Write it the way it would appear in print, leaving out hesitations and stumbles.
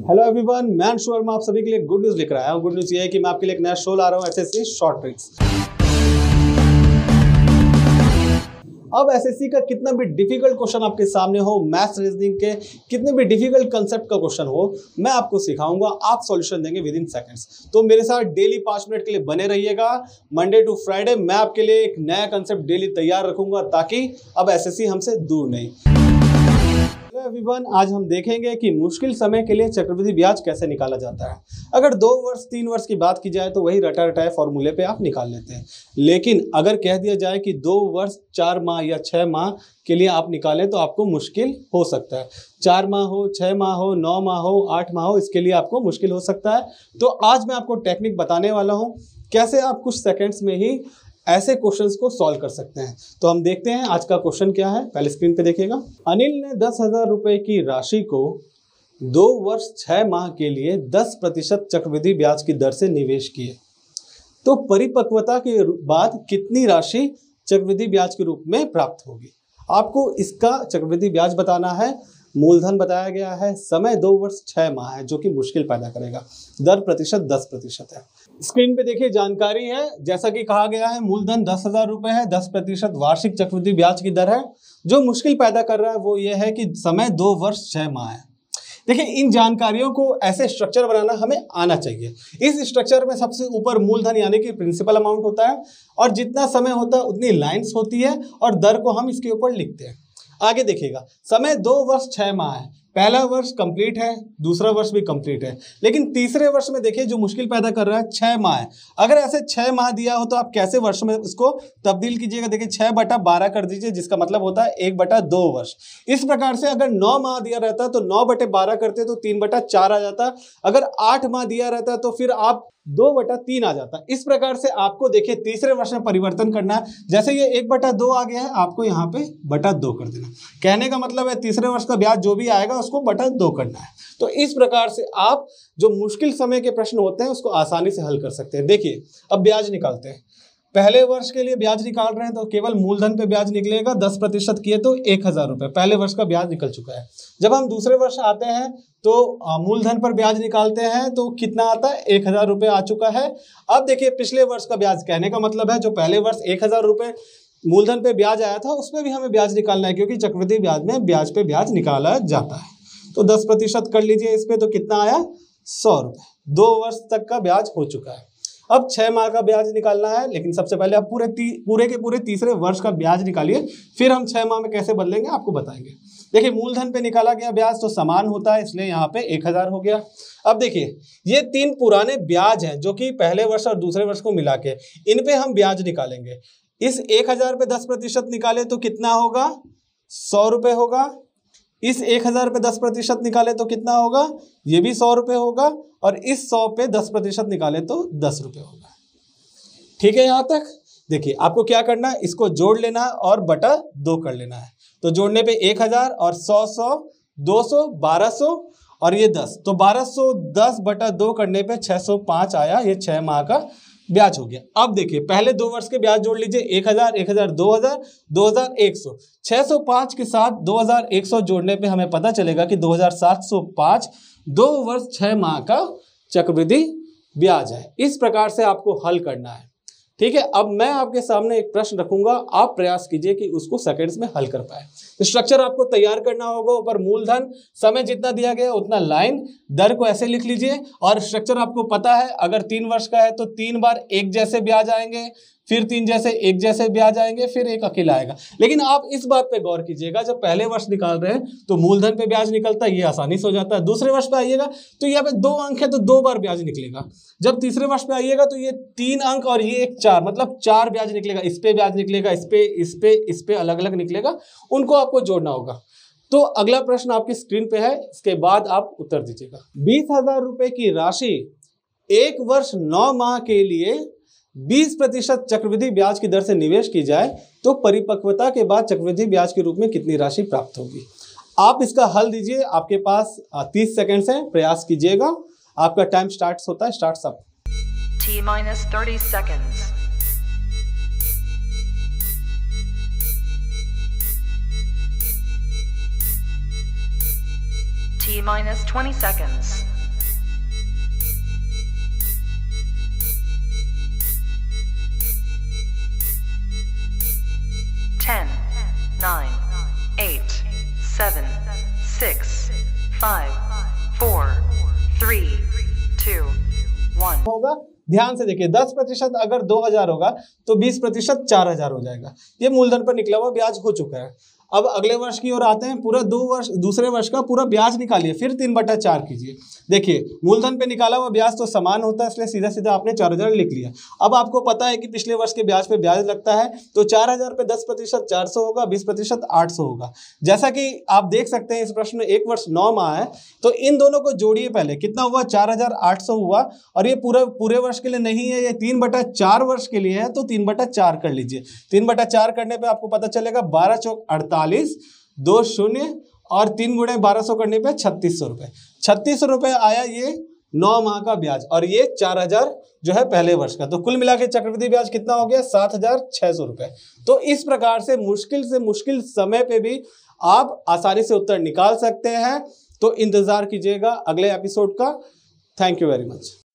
Hello everyone, मैं अंशु वर्मा आप सभी के लिए गुड न्यूज़ लेकर आया हूँ। गुड न्यूज़ ये है कि मैं आपके लिए एक नया शो ला रहा हूँ, एसएससी शॉर्ट ट्रिक्स। अब एसएससी का कितना भी डिफिकल्ट क्वेश्चन आपके सामने हो, मैथ्स रीजनिंग के कितने भी डिफिकल्ट कंसेप्ट का क्वेश्चन हो, मैं आपको सिखाऊंगा, आप सॉल्यूशन देंगे विद इन सेकंड्स। तो मेरे साथ डेली 5 मिनट के लिए बने रहिएगा। मंडे टू फ्राइडे मैं आपके लिए एक नया कंसेप्ट डेली तैयार रखूंगा ताकि अब एसएससी हमसे दूर नहीं। एवरीवन, आज हम देखेंगे कि मुश्किल समय के लिए चक्रवृद्धि ब्याज कैसे निकाला जाता है। अगर 2 वर्ष 3 वर्ष की बात की जाए तो वही रटा रटाए फॉर्मूले पे आप निकाल लेते हैं, लेकिन अगर कह दिया जाए कि 2 वर्ष 4 माह या 6 माह के लिए आप निकालें तो आपको मुश्किल हो सकता है। 4 माह हो, 6 माह हो, 9 माह हो, 8 माह हो, इसके लिए आपको मुश्किल हो सकता है। तो आज मैं आपको टेक्निक बताने वाला हूँ कैसे आप कुछ सेकेंड्स में ही ऐसे क्वेश्चंस को सॉल्व कर सकते हैं। तो हम देखते हैं आज का क्वेश्चन क्या है। पहले स्क्रीन पे देखिएगा। अनिल ने 10,000 रुपए की राशि को 2 वर्ष 6 माह के लिए 10% चक्रवृद्धि ब्याज की दर से निवेश किए तो परिपक्वता के बाद कितनी राशि चक्रवृद्धि ब्याज के रूप में प्राप्त होगी। आपको इसका चक्रवृद्धि ब्याज बताना है। मूलधन बताया गया है, समय 2 वर्ष 6 माह है जो कि मुश्किल पैदा करेगा। दर प्रतिशत 10% है। स्क्रीन पे देखिए जानकारी है, जैसा कि कहा गया है मूलधन 10,000 रुपए है, 10% वार्षिक चक्रवृद्धि ब्याज की दर है। जो मुश्किल पैदा कर रहा है वो ये है कि समय 2 वर्ष 6 माह है। देखिए, इन जानकारियों को ऐसे स्ट्रक्चर बनाना हमें आना चाहिए। इस स्ट्रक्चर में सबसे ऊपर मूलधन यानी कि प्रिंसिपल अमाउंट होता है और जितना समय होता है उतनी लाइन्स होती है और दर को हम इसके ऊपर लिखते हैं। आगे देखिएगा, समय 2 वर्ष 6 माह है। पहला वर्ष कंप्लीट है, दूसरा वर्ष भी कंप्लीट है, लेकिन तीसरे वर्ष में देखिए जो मुश्किल पैदा कर रहा है 6 माह है। अगर ऐसे 6 माह दिया हो तो आप कैसे वर्ष में इसको तब्दील कीजिएगा। देखिए 6/12 कर दीजिए, जिसका मतलब होता है 1/2 वर्ष। इस प्रकार से अगर 9 माह दिया रहता तो 9/12 करते तो 3/4 आ जाता। अगर 8 माह दिया रहता तो फिर आप 2/3 आ जाता। इस प्रकार से आपको देखिए तीसरे वर्ष में परिवर्तन करना है। जैसे ये 1/2 आ गया है, आपको यहाँ पे 2 कर देना। कहने का मतलब है तीसरे वर्ष का ब्याज जो भी आएगा उसको 2 करना है। तो इस प्रकार से आप जो मुश्किल समय के प्रश्न होते हैं उसको आसानी से हल कर सकते हैं। देखिए अब ब्याज निकालते हैं। पहले वर्ष के लिए ब्याज निकाल रहे हैं तो केवल मूलधन पे ब्याज निकलेगा। 10% किए तो 1,000 रुपये पहले वर्ष का ब्याज निकल चुका है। जब हम दूसरे वर्ष आते हैं तो मूलधन पर ब्याज निकालते हैं तो कितना आता है, 1,000 रुपये आ चुका है। अब देखिए पिछले वर्ष का ब्याज, कहने का मतलब है जो पहले वर्ष 1,000 रुपये मूलधन पे ब्याज आया था उसमें भी हमें ब्याज निकालना है, क्योंकि चक्रवृद्धि ब्याज में ब्याज पे ब्याज निकाला जाता है। तो 10% कर लीजिए इस पे, तो कितना आया, 100 रुपये। 2 वर्ष तक का ब्याज हो चुका है। अब 6 माह का ब्याज निकालना है, लेकिन सबसे पहले आप पूरे के पूरे तीसरे वर्ष का ब्याज निकालिए, फिर हम 6 माह में कैसे बदलेंगे आपको बताएंगे। देखिए मूलधन पे निकाला गया ब्याज तो समान होता है, इसलिए यहाँ पे 1,000 हो गया। अब देखिए ये 3 पुराने ब्याज हैं जो कि पहले वर्ष और दूसरे वर्ष को मिला के, इन पे हम ब्याज निकालेंगे। इस 1,000 पे 10% निकाले तो कितना होगा, 100 रुपये होगा। इस 1,000 पे 10% निकाले तो कितना होगा, ये भी 100 रुपये होगा। और इस 100 पे 10% निकाले तो 10 रुपये होगा। ठीक है, यहाँ तक देखिए आपको क्या करना है, इसको जोड़ लेना है और बटा 2 कर लेना है। तो जोड़ने पे 1,000 और 100, 200, 1200 और ये 10, तो 1210/2 करने पे 605 आया। ये 6 माह का ब्याज हो गया। अब देखिए पहले 2 वर्ष के ब्याज जोड़ लीजिए, 1,000, 1,000, 2,000, 2,100। 605 के साथ 2,100 जोड़ने पे हमें पता चलेगा कि 2,705 2 वर्ष 6 माह का चक्रवृद्धि ब्याज है। इस प्रकार से आपको हल करना है। ठीक है, अब मैं आपके सामने एक प्रश्न रखूंगा, आप प्रयास कीजिए कि उसको सेकंड्स में हल कर पाए। स्ट्रक्चर आपको तैयार करना होगा। ऊपर मूलधन, समय जितना दिया गया उतना लाइन, दर को ऐसे लिख लीजिए। और स्ट्रक्चर आपको पता है, अगर 3 वर्ष का है तो 3 बार एक जैसे ब्याज आएंगे, फिर 3 जैसे एक जैसे ब्याज आएंगे, फिर एक अकेला आएगा। लेकिन आप इस बात पे गौर कीजिएगा, जब पहले वर्ष निकाल रहे हैं तो मूलधन पे ब्याज निकलता है, ये आसानी से हो जाता है। दूसरे वर्ष पे आइएगा तो यहाँ पे 2 अंक है तो 2 बार ब्याज निकलेगा। जब तीसरे वर्ष पे आइएगा तो ये 3 अंक और ये एक 4, मतलब 4 ब्याज निकलेगा। इस पे ब्याज निकलेगा, इस पे अलग अलग निकलेगा, उनको आपको जोड़ना होगा। तो अगला प्रश्न आपकी स्क्रीन पे है, इसके बाद आप उत्तर दीजिएगा। 20,000 रुपए की राशि 1 वर्ष 9 माह के लिए 20% चक्रवृद्धि ब्याज की दर से निवेश की जाए तो परिपक्वता के बाद चक्रवृद्धि ब्याज के रूप में कितनी राशि प्राप्त होगी। आप इसका हल दीजिए, आपके पास 30 सेकंड्स हैं, प्रयास कीजिएगा। आपका टाइम स्टार्ट्स होता है, starts up. T-30 seconds. T-20 seconds. 5, 4, 3, 2, 1. होगा, ध्यान से देखिए 10% अगर 2000 होगा तो 20% 4000 हो जाएगा। ये मूलधन पर निकला हुआ ब्याज हो चुका है। अब अगले वर्ष की ओर आते हैं, पूरा दूसरे वर्ष का पूरा ब्याज निकालिए, फिर 3/4 कीजिए। देखिए मूलधन पे निकाला हुआ ब्याज तो समान होता है, इसलिए सीधा सीधा आपने 4000 लिख लिया। अब आपको पता है कि पिछले वर्ष के ब्याज पे ब्याज लगता है, तो 4000 पे 10% 400 होगा, 20% 800 होगा। जैसा कि आप देख सकते हैं इस प्रश्न में 1 वर्ष 9 माह है, तो इन दोनों को जोड़िए। पहले कितना हुआ, 4800 हुआ, और ये पूरे वर्ष के लिए नहीं है, ये 3/4 वर्ष के लिए है, तो 3/4 कर लीजिए। 3/4 करने पे आपको पता चलेगा 12 चौक 48, 2 शून्य और 3 गुणे 1200 करने पे 3600 रुपये। 3600 रुपये आया ये 9 माह का ब्याज, और ये 4000 जो है पहले वर्ष का। तो कुल मिला के चक्रवृद्धि ब्याज कितना हो गया, 7600 रुपये। तो इस प्रकार से मुश्किल समय पे भी आप आसानी से उत्तर निकाल सकते हैं। तो इंतजार कीजिएगा अगले एपिसोड का। Thank you very much.